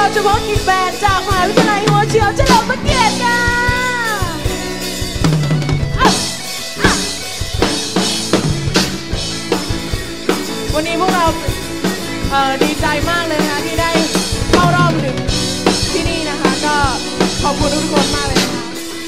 เฉพาะกิจแบนจากมหาวิทยาลัยหัวเฉียวเฉลิมพระเกียรติค่ะวันนี้พวกเราดีใจมากเลยนะคะที่ได้เข้ารอบถึงที่นี่นะคะก็ขอบคุณทุกคนมากเลยนะคะ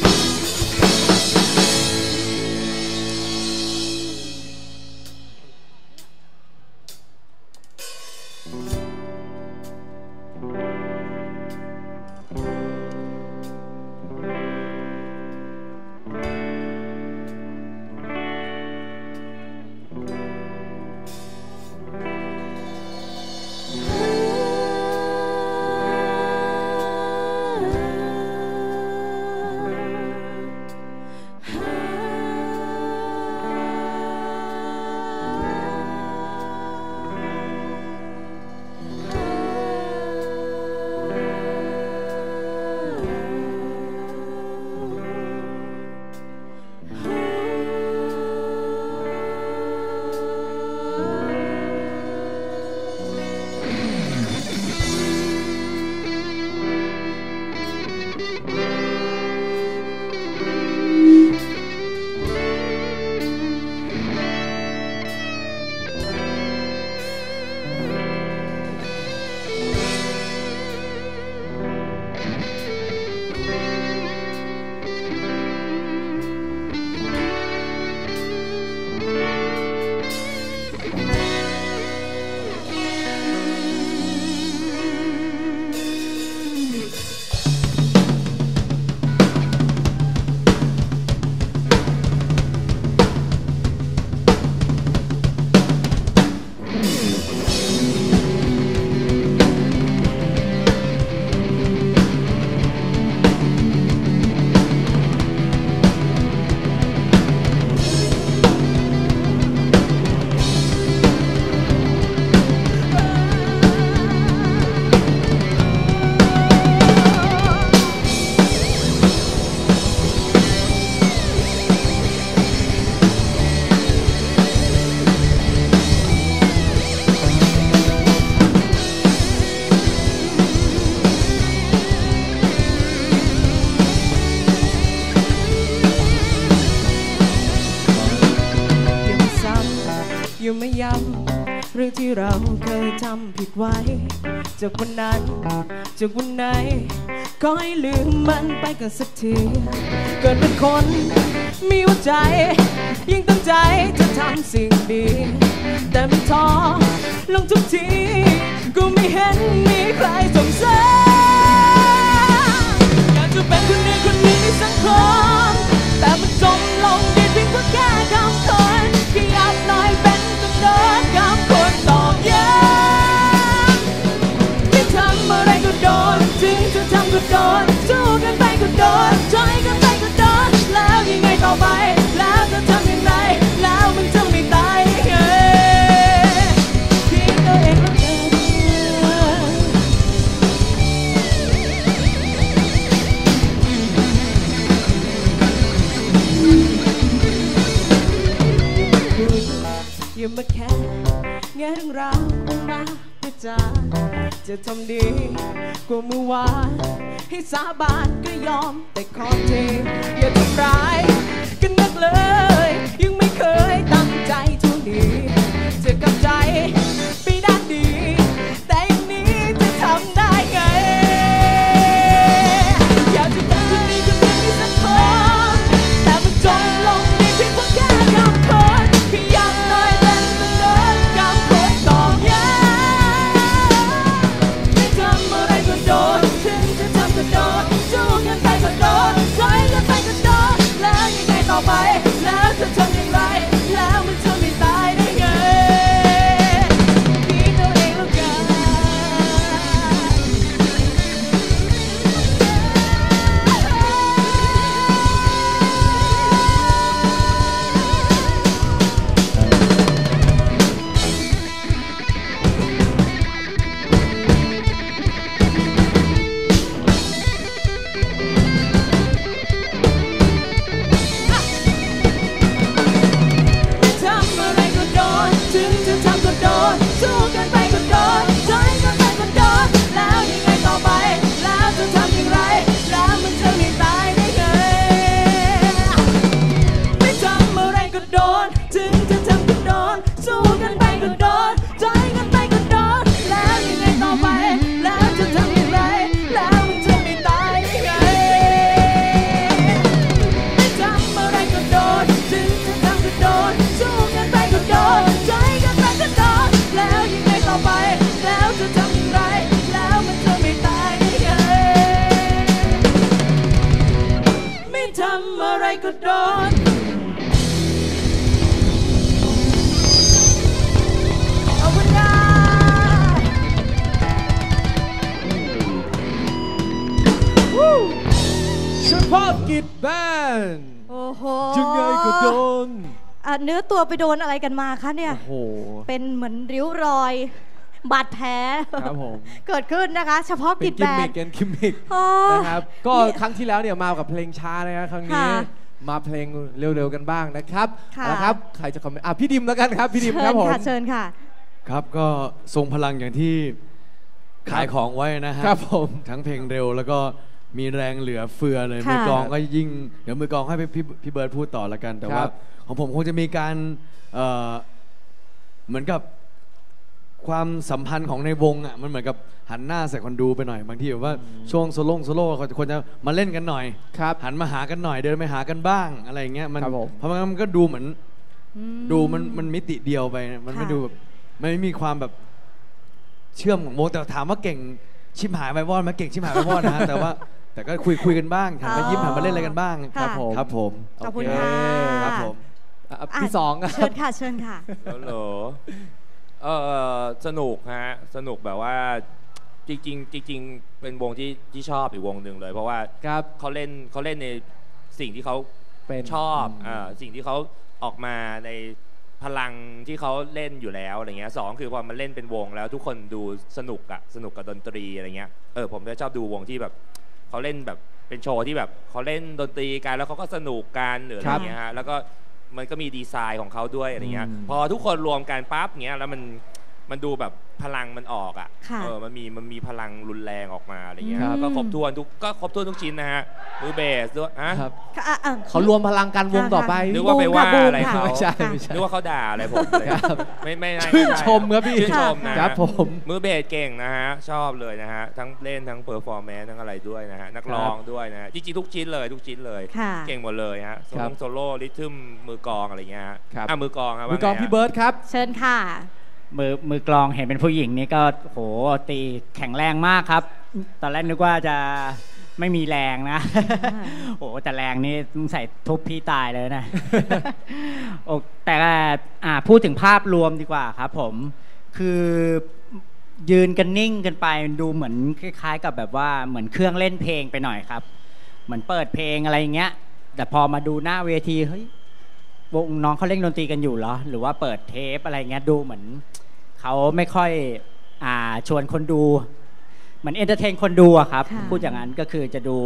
อยู่ไม่ย้ำเรื่องที่เราเคยทำผิดไว้จากวันนั้นจากวันไหนก็ให้ลืมมันไปกันสักทีเกิดเป็นคนมีหัวใจยิ่งตั้งใจจะทำสิ่งดีแต่ไม่ท้อลงทุกทีก็ไม่เห็นมีใครสงสารอยากจะเป็นคนหนึ่งคนหนึ่งในสังคมแต่มันจมลงในเพียงแค่คำคนแค่อยากหน่อยเป็นกำเนิดกับคนตอกย้ำที่ทำอะไรก็โดนถึงจะทำก็โดนสู้กันไปก็โดนถอยกันไปก็โดนแล้วยังไงต่อไปแล้วจะทำยังไงแล้วมันจะไม่ตายไงที่ตัวเองก็เจออย่ามาแค่แง่เรื่องราวมาพิจารจะทำดีกว่าเมื่อวานให้สาบานก็ยอมแต่ขอเทอย่าทำร้ายกันนักเลยยังไม่เคยตั้งใจเท่านี้จะกลับใจไปด้านดีแต่อย่างนี้จะทำได้ไงอยากจะเป็นคนดีคนหนึ่งที่สักคนแต่มันจมลงในเพียงแค่คำคนแค่อยากหน่อยเป็นกำเนิดกับคนตอกย้ำไม่ทำอะไรก็โดนถึงจะทำก็โดนสู้กันไปก็โดนถอยกันไปก็โดนแล้วยังไงต่อไปแล้วจะทำอย่างไรแล้วนถึงจะทำก็โดนสู้กันไปก็โดนใจกันไปก็โดนแล้วยังไงต่อไปแล้วจะทำอย่างไรแล้วมันจะไม่ตายได้ไงไม่ทำอะไรก็โดนถึงจะทำก็โดนสู้กันไปก็โดนใจกันไปก็โดนแล้วยังไงต่อไปแล้วจะทำอย่างไรแล้วมันจะไม่ตายได้ไงไม่ทำอะไรก็โดนเฉพาะกิจแบนด์โอ้โหยังไงก็โดนเนื้อตัวไปโดนอะไรกันมาคะเนี่ยโอ้โหเป็นเหมือนริ้วรอยบาดแผลครับผมเกิดขึ้นนะคะเฉพาะกิจแบนด์เป็นกิมมิกนะครับก็ครั้งที่แล้วเนี่ยมากับเพลงช้านะครับครั้งนี้มาเพลงเร็วๆกันบ้างนะครับนะครับใครจะคอมเมนต์พี่ดิมแล้วกันครับพี่ดิมครับผมเชิญค่ะครับก็ทรงพลังอย่างที่ขายของไว้นะฮะครับผมทั้งเพลงเร็วแล้วก็มีแรงเหลือเฟือเลยมือกลองก็ยิ่งเดี๋ยวมือกลองให้พี่เบิร์ดพูดต่อละกันแต่ว่าของผมคงจะมีการเหมือนกับความสัมพันธ์ของในวงอ่ะมันเหมือนกับหันหน้าใส่คนดูไปหน่อยบางทีแบบว่าช่วงโซโล่เขาควรจะมาเล่นกันหน่อยหันมาหากันหน่อยเดินไปหากันบ้างอะไรอย่างเงี้ยมันเพราะมันก็ดูเหมือนดูมันมิติเดียวไปมันไม่ดูแบบไม่มีความแบบเชื่อมของวงแต่ถามว่าเก่งชิมหายไววอดไหมเก่งชิมหายไววอดนะแต่ก็คุยกันบ้างหันมายิ้มหันมาเล่นอะไรกันบ้างครับผมขอบคุณค่ะครับผมที่สองเชิญค่ะเชิญค่ะฮัลโหลสนุกฮะสนุกแบบว่าจริงเป็นวงที่ชอบอีกวงหนึ่งเลยเพราะว่าเขาเล่นในสิ่งที่เขาชอบสิ่งที่เขาออกมาในพลังที่เขาเล่นอยู่แล้วอะไรเงี้ย2คือพอมันเล่นเป็นวงแล้วทุกคนดูสนุกกับดนตรีอะไรเงี้ยผมจะชอบดูวงที่แบบเขาเล่นแบบเป็นโชว์ที่แบบเขาเล่นดนตรีกันแล้วเขาก็สนุกกันหรืออะไรเงี้ยฮะแล้วก็มันก็มีดีไซน์ของเขาด้วยอะไรเงี้ยพอทุกคนรวมกันปั๊บเงี้ยแล้วมันดูแบบพลังมันออกมันมีพลังรุนแรงออกมาอะไรเงี้ยก็ครบถ้วนทุกชิ้นนะฮะมือเบสด้วยเขารวมพลังกันวงต่อไปนึกว่าไปว่าอะไรเขาไม่ใช่นึกว่าเขาด่าอะไรผมเลยไม่ชื่นชมครับพี่ชื่นชมนะครับผมมือเบสเก่งนะฮะชอบเลยนะฮะทั้งเล่นทั้งเพอร์ฟอร์แมนซ์ทั้งอะไรด้วยนะฮะนักร้องด้วยนะจริงๆทุกชิ้นเลยเก่งหมดเลยฮะโซโล่ริทึมมือกลองอะไรเงี้ยมือกลองครับมือกลองพี่เบิร์ดครับเชิญค่ะมือกลองเห็นเป็นผู้หญิงนี่ก็โหตีแข็งแรงมากครับตอนแรกนึกว่าจะไม่มีแรงนะโอ้แต่แรงนี่ต้องใส่ทุบพี่ตายเลยนะโอ้แต่พูดถึงภาพรวมดีกว่าครับผมคือยืนกันนิ่งกันไปดูเหมือนคล้ายๆกับแบบว่าเหมือนเครื่องเล่นเพลงไปหน่อยครับเหมือนเปิดเพลงอะไรอย่างเงี้ยแต่พอมาดูหน้าเวทีเฮ้ยวงน้องเขาเล่นดนตรีกันอยู่เหรอหรือว่าเปิดเทปอะไรเงี้ยดูเหมือนเขาไม่ค่อยชวนคนดูเหมือนเอนเตอร์เทนคนดูอะครับพูดอย่างนั้นก็คือจะดู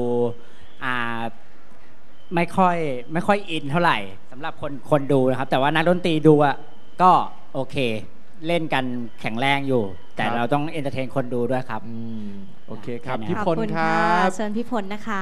ไม่ค่อยอินเท่าไหร่สำหรับคนดูนะครับแต่ว่านักดนตรีดูอะก็โอเคเล่นกันแข็งแรงอยู่แต่เราต้องเอนเตอร์เทนคนดูด้วยครับโอเคครับพี่พลครับเชิญพี่พลนะคะ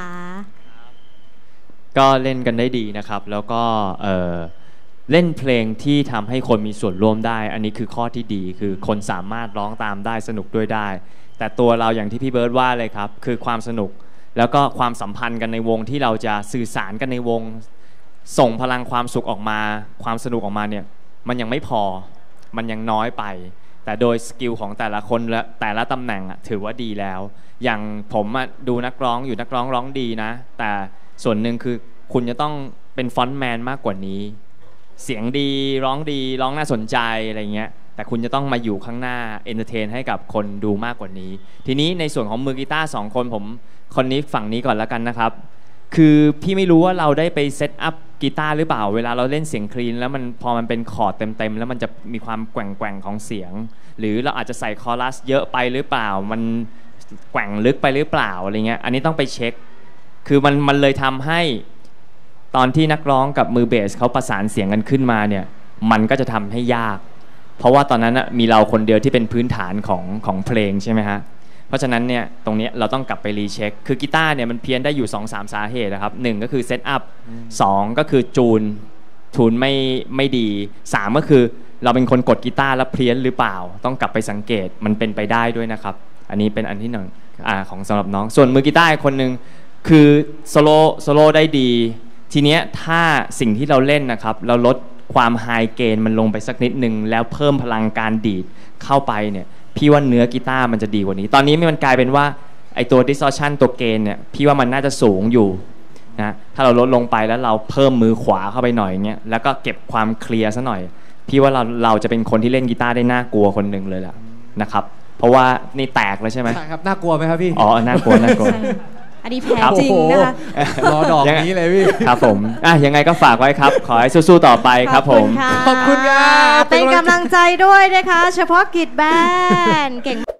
ก็เล่นกันได้ดีนะครับแล้วก็เล่นเพลงที่ทำให้คนมีส่วนร่วมได้อันนี้คือข้อที่ดีคือคนสามารถร้องตามได้สนุกด้วยได้แต่ตัวเราอย่างที่พี่เบิร์ดว่าเลยครับคือความสนุกแล้วก็ความสัมพันธ์กันในวงที่เราจะสื่อสารกันในวงส่งพลังความสุขออกมาความสนุกออกมาเนี่ยมันยังไม่พอมันยังน้อยไปแต่โดยสกิลของแต่ละคนและแต่ละตำแหน่งถือว่าดีแล้วอย่างผมดูนักร้องอยู่นักร้องร้องดีนะแต่ส่วนหนึ่งคือคุณจะต้องเป็นฟรอนต์แมนมากกว่านี้เสียงดีร้องน่าสนใจอะไรเงี้ยแต่คุณจะต้องมาอยู่ข้างหน้าเอนเตอร์เทนให้กับคนดูมากกว่านี้ทีนี้ในส่วนของมือกีตาร์2คนผมคนนี้ฝั่งนี้ก่อนแล้วกันนะครับคือพี่ไม่รู้ว่าเราได้ไปเซตอัพกีตาร์หรือเปล่าเวลาเราเล่นเสียงคลีนแล้วมันพอมันเป็นคอร์ดเต็มแล้วมันจะมีความแกว่งของเสียงหรือเราอาจจะใส่คอรัสเยอะไปหรือเปล่ามันแกว่งลึกไปหรือเปล่าอะไรเงี้ยอันนี้ต้องไปเช็คคือมันเลยทำให้ตอนที่นักร้องกับมือเบสเขาประสานเสียงกันขึ้นมาเนี่ยมันก็จะทำให้ยากเพราะว่าตอนนั้นมีเราคนเดียวที่เป็นพื้นฐานของเพลงใช่ไหมฮะเพราะฉะนั้นเนี่ยตรงนี้เราต้องกลับไปรีเช็คคือกีตาร์เนี่ยมันเพี้ยนได้อยู่ 2-3 สาเหตุนะครับ1ก็คือเซตอัพ2ก็คือจูนทูนไม่ดี3ก็คือเราเป็นคนกดกีตาร์แล้วเพี้ยนหรือเปล่าต้องกลับไปสังเกตมันเป็นไปได้ด้วยนะครับอันนี้เป็นอันที่หนึ่งของสำหรับน้องส่วนมือกีตาร์คนหนึ่งคือโซโล่ได้ดีทีเนี้ยถ้าสิ่งที่เราเล่นนะครับเราลดความไฮเกนมันลงไปสักนิดนึงแล้วเพิ่มพลังการดีดเข้าไปเนี่ยพี่ว่าเนื้อกีตาร์มันจะดีกว่านี้ตอนนี้มันกลายเป็นว่าไอตัว distortion ตัวเกนเนี่ยพี่ว่ามันน่าจะสูงอยู่นะถ้าเราลดลงไปแล้วเราเพิ่มมือขวาเข้าไปหน่อยเงี้ยแล้วก็เก็บความเคลียร์ซะหน่อยพี่ว่าเราจะเป็นคนที่เล่นกีตาร์ได้น่ากลัวคนหนึ่งเลยแหละนะครับเพราะว่านี่แตกเลยใช่ไหมใช่ครับน่ากลัวไหมครับพี่อ๋อน่ากลัวอันนี้แพ้จริงนะคะรอดอกนี้เลยพี่ครับผมยังไงก็ฝากไว้ครับขอให้สู้ๆต่อไปครับผมขอบคุณครับเป็นกำลังใจด้วยนะคะเฉพาะกิจแบนด์เก่ง